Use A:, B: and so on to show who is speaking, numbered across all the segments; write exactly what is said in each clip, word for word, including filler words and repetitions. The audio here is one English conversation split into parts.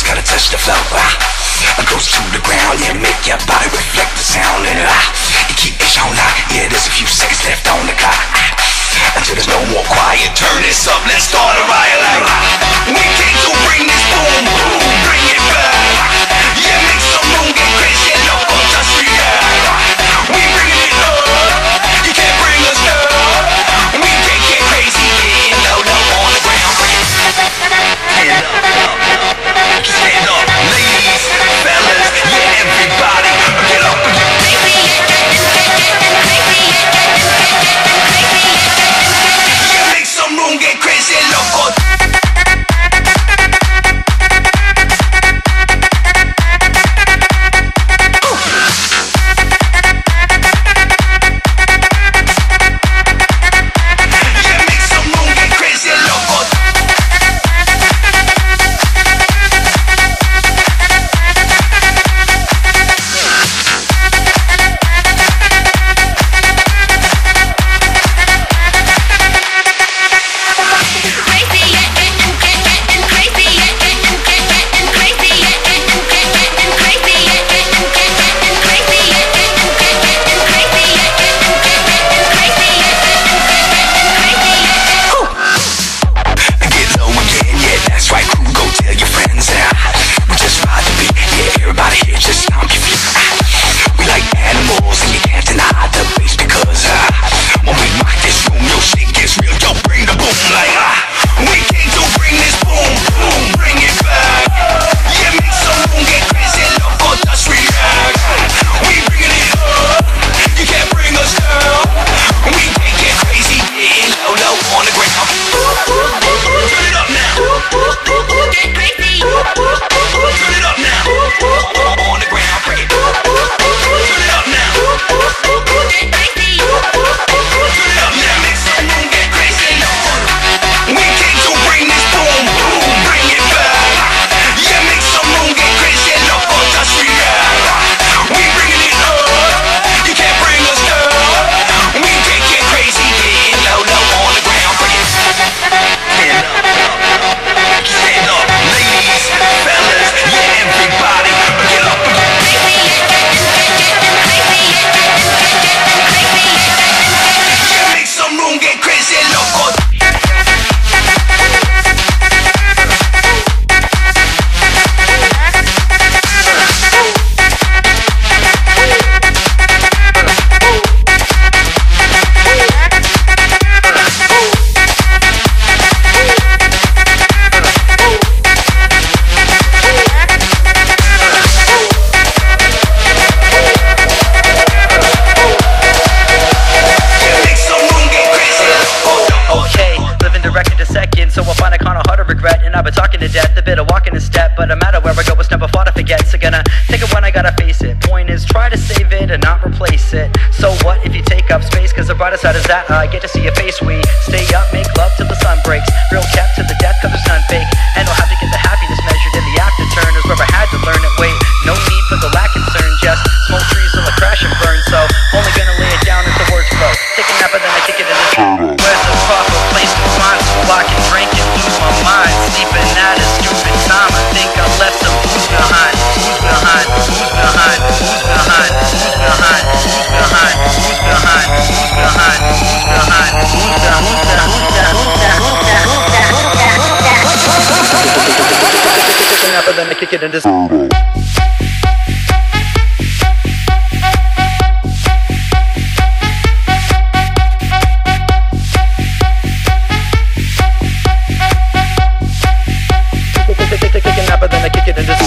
A: gotta touch the floor. Uh, goes to the ground, yeah, make your body reflect the sound. And uh, you keep it on lock, yeah, there's a few seconds left on the clock. Uh, until there's no more quiet, turn this up, let's start a riot like uh, we came to bring this boom, boom, bring it back. Yeah, make some room, get crazy, loco, just react. We bringing it up, you can't bring us down. We can get crazy, getting low, low on the ground. Stand up, up, up, stand up, ladies, fellas, yeah, everybody, get up, get up. Yeah, make some room, get crazy, loco.
B: Brightest side is that I get to see your face. We stay up, make love till the sun breaks. Real kept to the death, cause there's none fake. And we'll have to get the happiness measured in the after turn. Is where I had to learn it. Wait, no need for the lack concern. Just smoke trees till I crash and burn. So only gonna lay it down as the words flow. Take a nap and then I kick it in the turbo. Where's the proper place to find so I can drink and lose my mind? Sleeping at a stupid time. I think I left some booze behind. Who's behind? Who's behind? Who's behind? Who's behind? Who's behind? Who's behind? Who's behind? Who's behind? Who's behind? Who's behind? Who's behind? Who's behind? Who's behind? But then I kick it into turbo. Take a nap and then I kick it into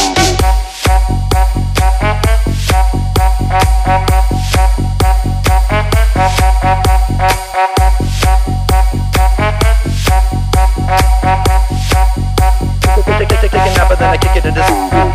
B: then I kick it into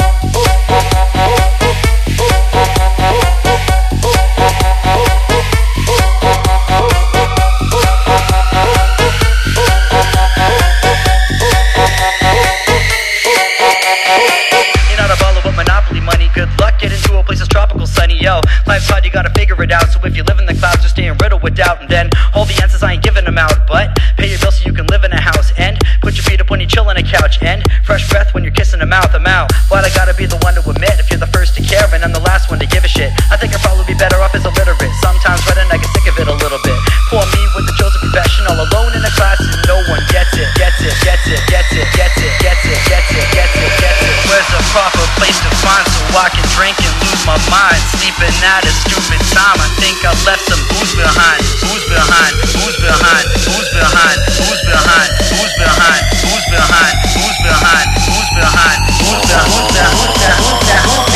B: You're not a baller with Monopoly money. Good luck getting to a place that's tropical sunny. Yo, life's hard, you gotta figure it out. So if you live in the clouds, you're staying riddled with doubt. And then all the answers I ain't giving them out, but pay your bills so you can live in a house and put your feet up when when you chill on a couch, and fresh breath when you're kissing a mouth. I'm out, but I gotta be the one to admit if you're the first to care and I'm the last one to give a shit. I think I'd probably be better off as illiterate. Sometimes writing I get sick of it a little bit. Poor me with the chosen profession, all alone in a class and no one gets it, gets it, gets it, gets it, gets it, gets it, gets it, gets it, gets it. Where's a proper place to find so I can drink and lose my mind? Sleeping at a stupid time. I think I left some booze behind. Booze behind, booze behind, booze behind, booze behind, booze behind, booze behind, booze behind, booze behind, booze behind, booze behind, booze behind, booze behind, booze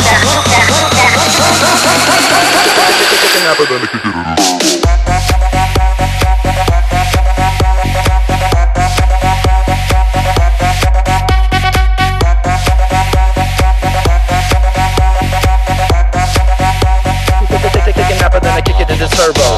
B: Take a nap and then I kick it into turbo.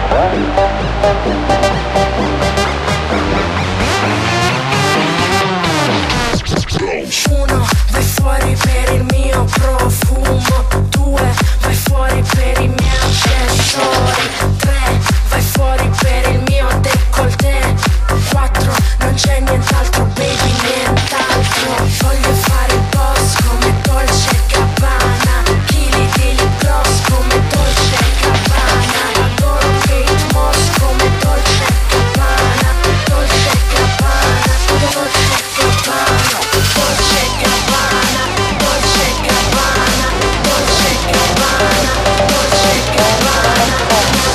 C: Uno, vai fuori per il mio profumo. Due, vai fuori per i miei accessori. Tre, vai fuori per il mio décolleté. Quattro, non c'è nient'altro baby, nient'altro. Voglio fare il boss come Dolce e Gabbana. Chili di lip gloss come Dolce e Gabbana. Adoro Kate Moss come Dolce e Gabbana. Dolce e Gabbana, Dolce e Gabbana. Dolce e Gabbana, Dolce e Gabbana, Dolce e Gabbana, Dolce e Gabbana.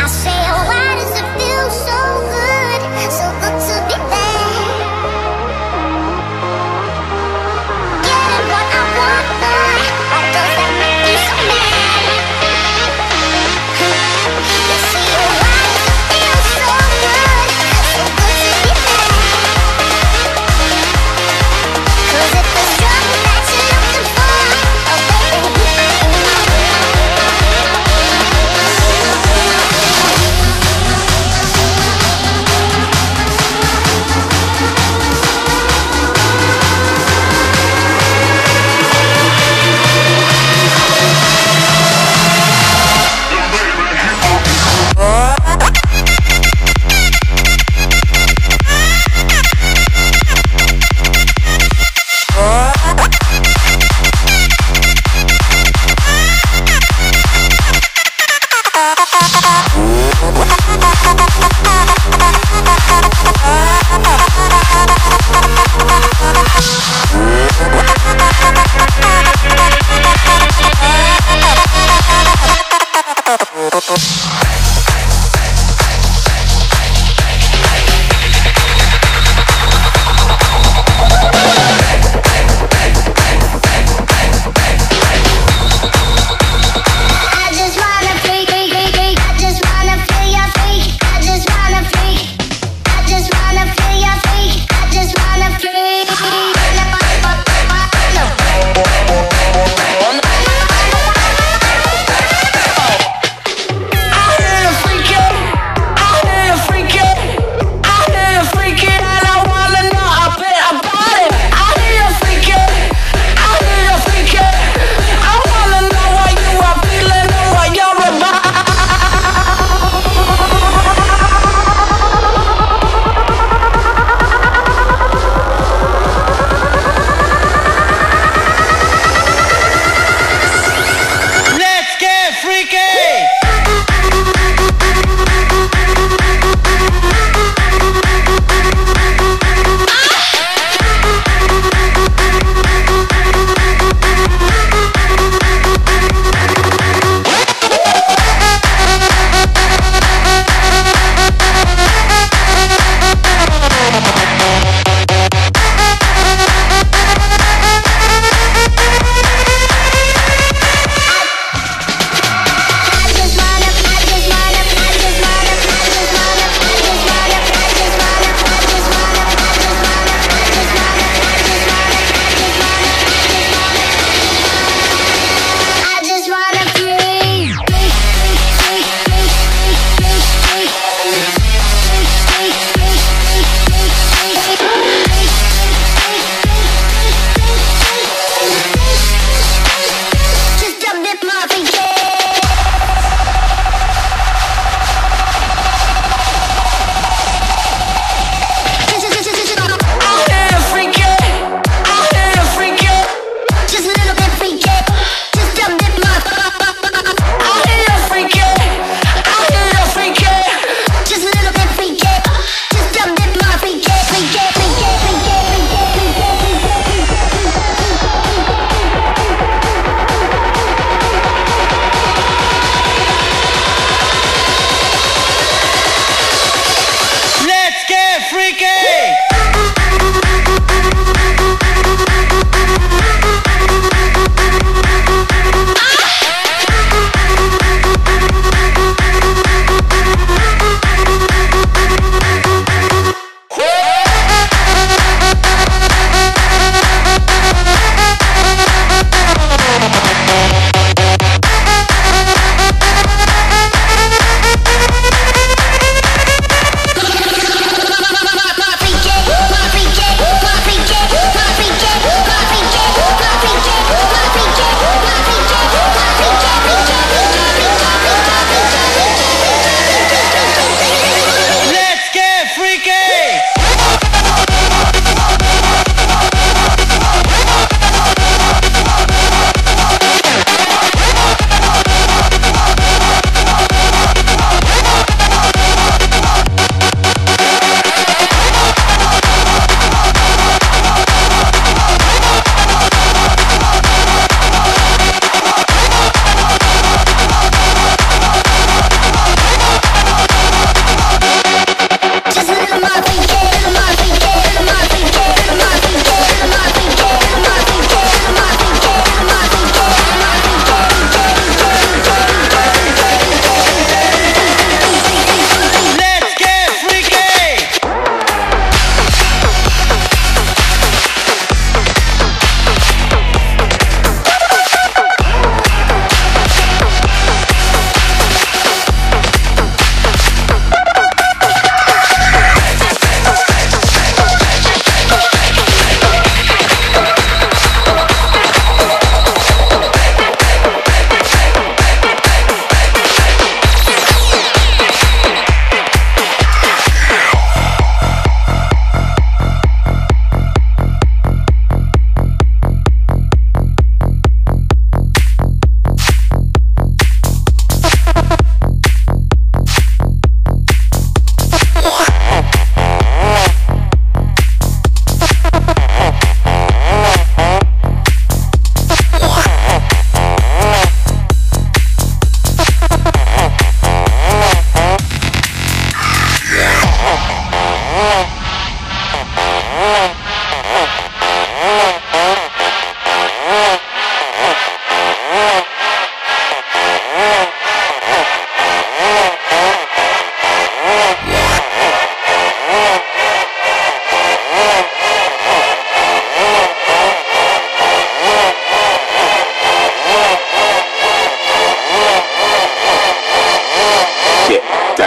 C: Freaky.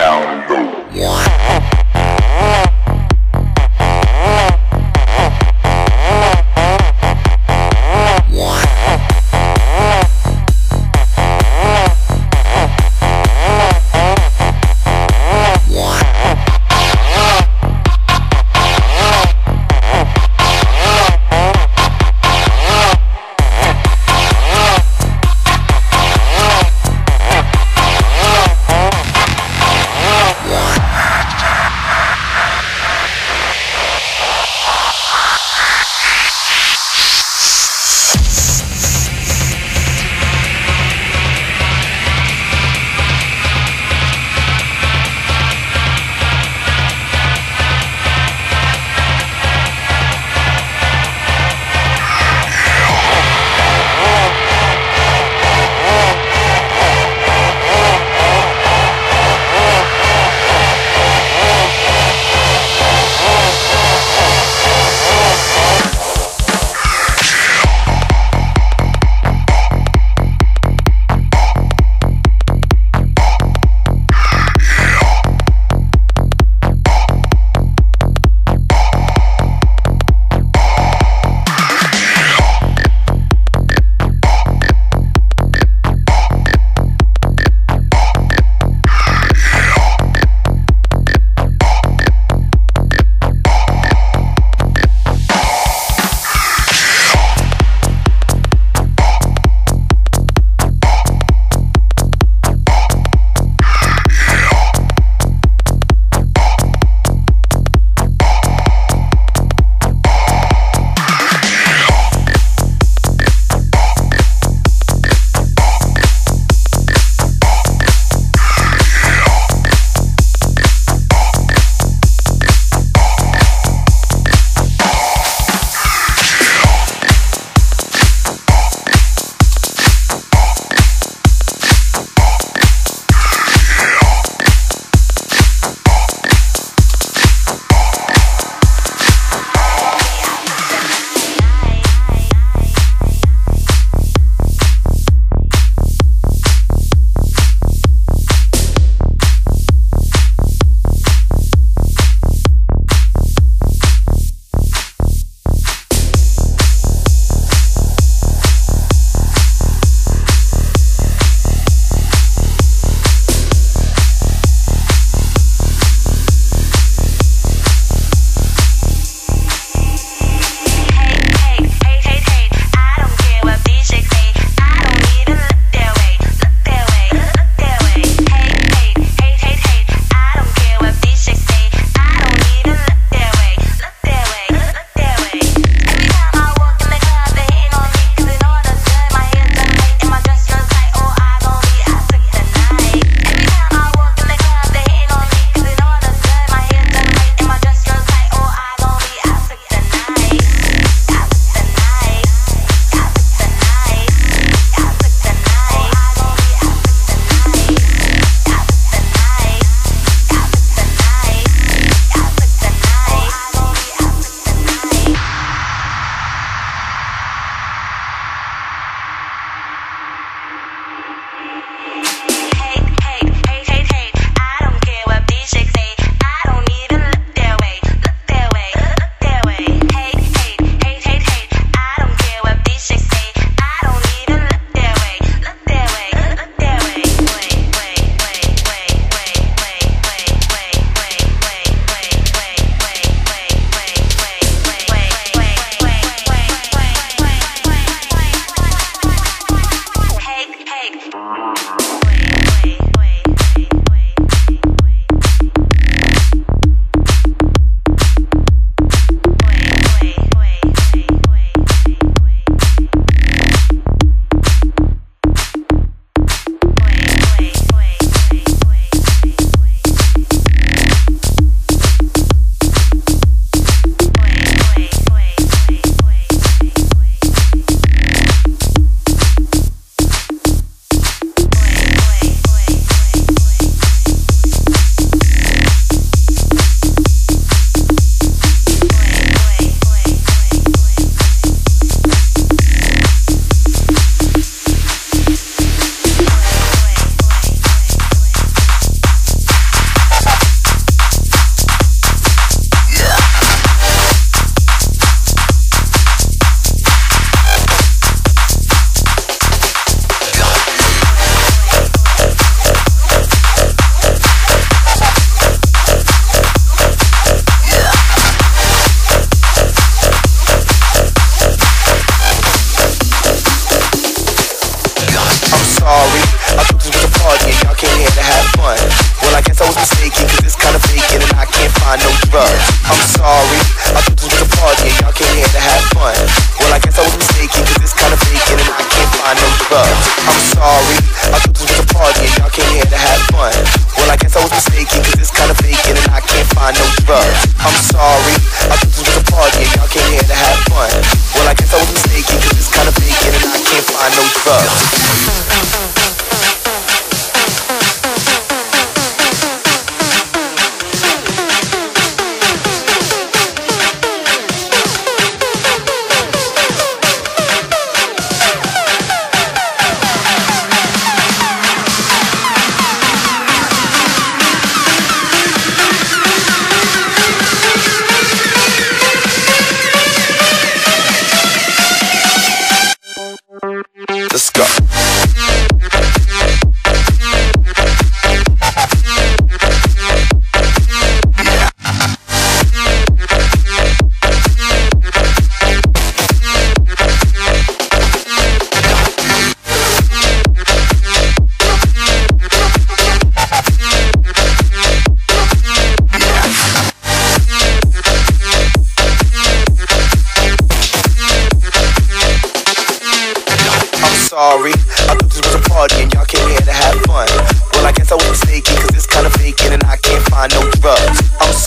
A: down low.
C: Yeah.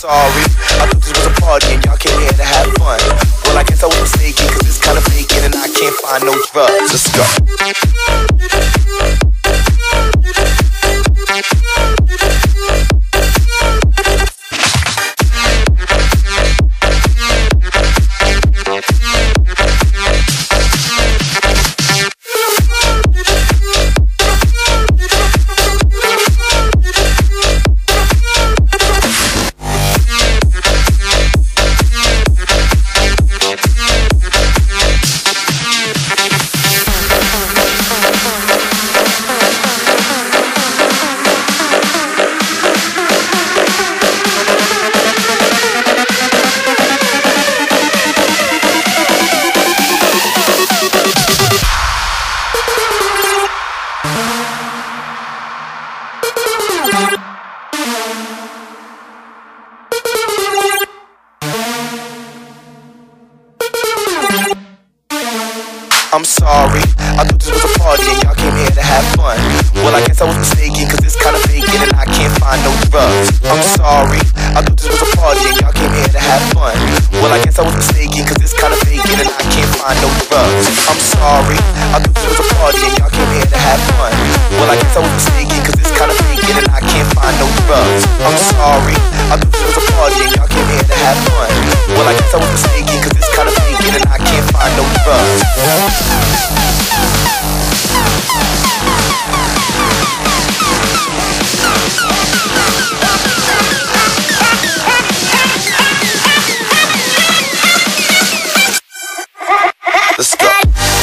A: sorry, I thought this was a party and y'all came here to have fun. Well, I guess I was mistaken, cause it's kinda vacant and I can't find no drugs. Let's go. I'm sorry, I thought this was a party and y'all came here to have fun. Well, I guess I was mistaken, cause it's kinda vacant and I can't find no drugs. I'm sorry, I thought this was a party and y'all came here to have fun. Well, I guess I was mistaken, cause it's kinda vacant and I can't find no drugs. I'm sorry, I thought this was a party and y'all came here to have fun. Well, I guess I was mistaken, cause it's kinda vacant and I can't find no drugs. I'm sorry, I thought this was a party and y'all came here to have fun. Well, I guess I was mistaken, cause it's kinda vacant and I can't find no drugs. Let's go.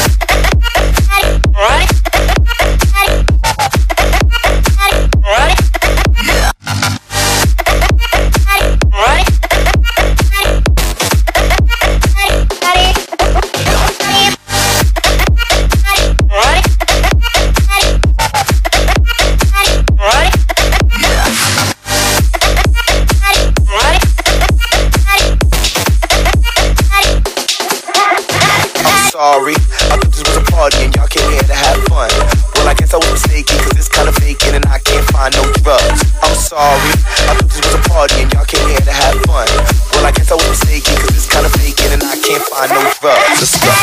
A: Sorry, I thought this was a party and y'all came here to have fun. Well, I guess I was mistaken, cause it's kinda vacant and I can't find no drugs. I'm sorry, I thought this was a party and y'all came here to have fun. Well, I guess I was mistaken, cause it's kinda vacant and I can't find no drugs. Let's go.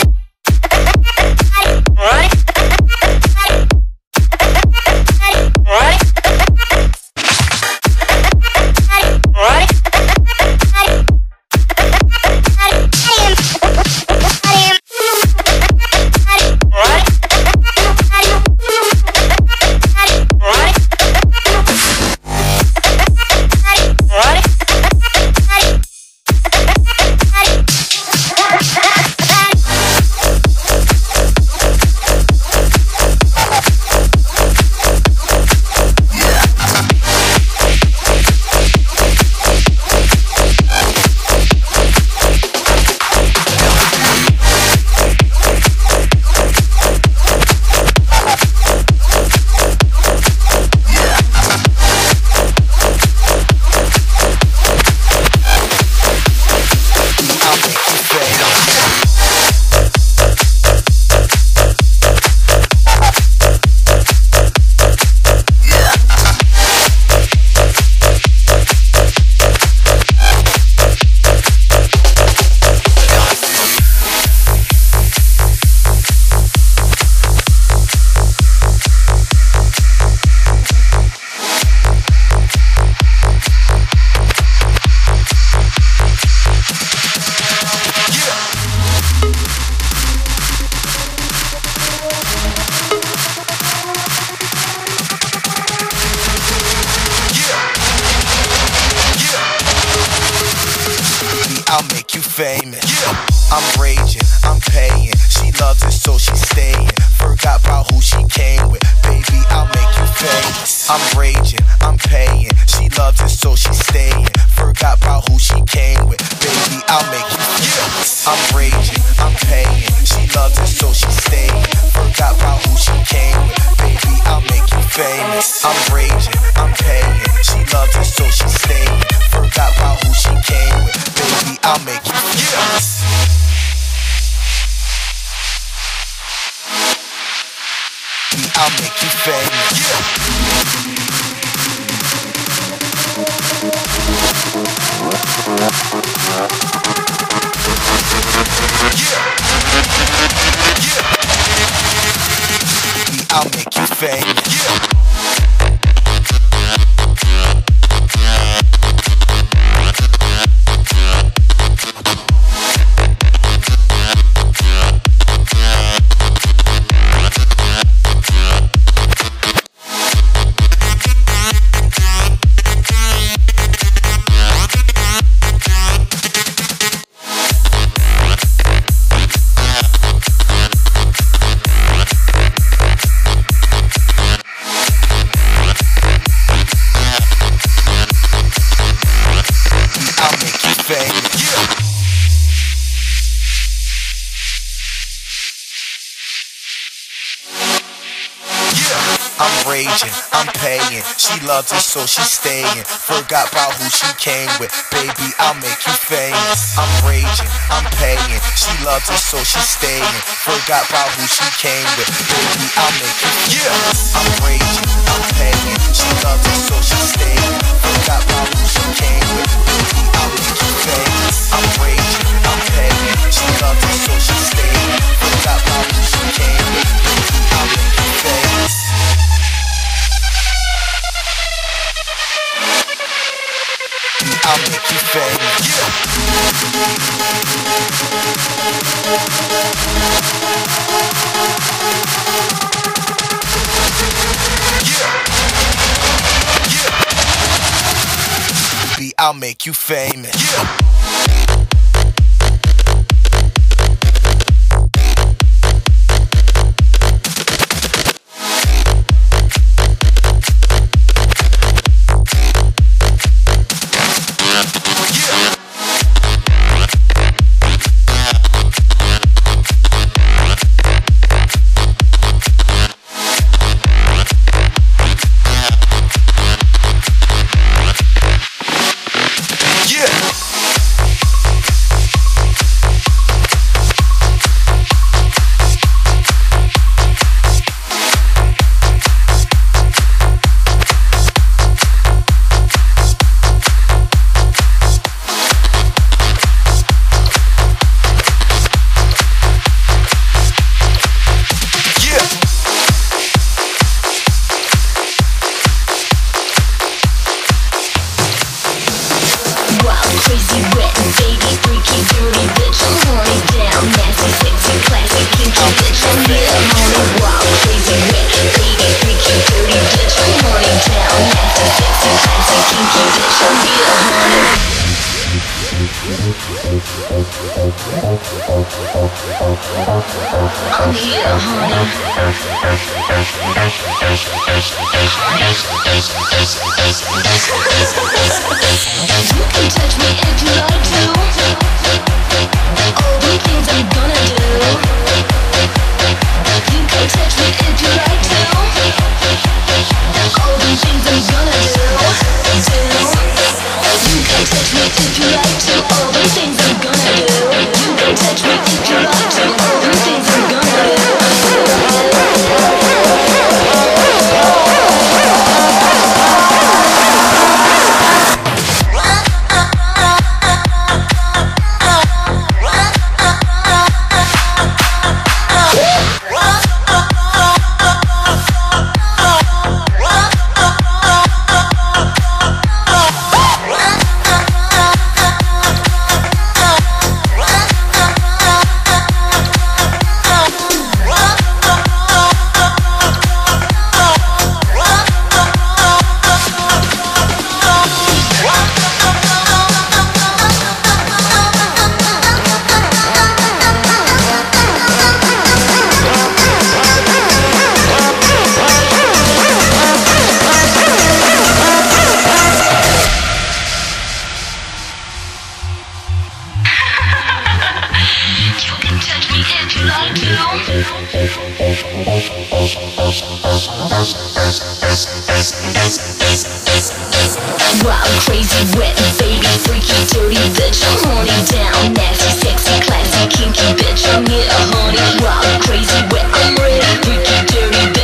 A: I'll make you famous. Yeah. I'm raging, I'm paying. She loves it, so she's staying. Forgot about who she came with. Baby, I'll make you famous. I'm raging, I'm paying. She loves it, so she's staying. Forgot about who she came with. Baby, I'll make you famous. I'm raging, I'm paying. She loves it, so she's staying. Forgot about who she came with. Baby, I'll make you famous. I'm raging, I'm paying. She loves it, so she's staying. Forgot about who she came with. Baby, I'll make you famous. I'll make you famous. famous. Yeah. I'm raging, I'm paying. She loves it, so she's staying. Forgot about who she came with. Baby, I'll make you famous. I'm raging, I'm paying. She loves it, so she's staying. Forgot about who she came with. Baby, I'll make you famous. Yeah. I'm raging, I'm paying. She loves it, so she's staying. Forgot about who she came with. Baby, I'll make you famous. I'm raging, I'm paying. She loves it, so she's staying. Forgot about who she came with. Baby, I'll make you famous. I'll make you famous. Yeah. Yeah. Yeah. I'll make you famous. Yeah.
C: Crazy, wet, baby, freaky, dirty bitch. I'm horny down, nasty, sexy, classy, kinky bitch. I'm here, horny, wild, crazy, wet, baby, freaky, dirty bitch. I'm horny down, nasty, sexy, classy, kinky bitch. I'm here, horny. I'm here, honey. You can touch me if you like to. All the things I'm gonna do. You can touch me if you like to. All the things I'm gonna do. Do. You can touch me if you like to. All the things I'm gonna do. You can touch me if you like to. All the things I'm gonna do. Wild, crazy, wet, baby, freaky, dirty bitch. I'm horny down, nasty, sexy, classy, kinky bitch. I'm here, honey. Wild, crazy, wet, I'm ready, freaky, dirty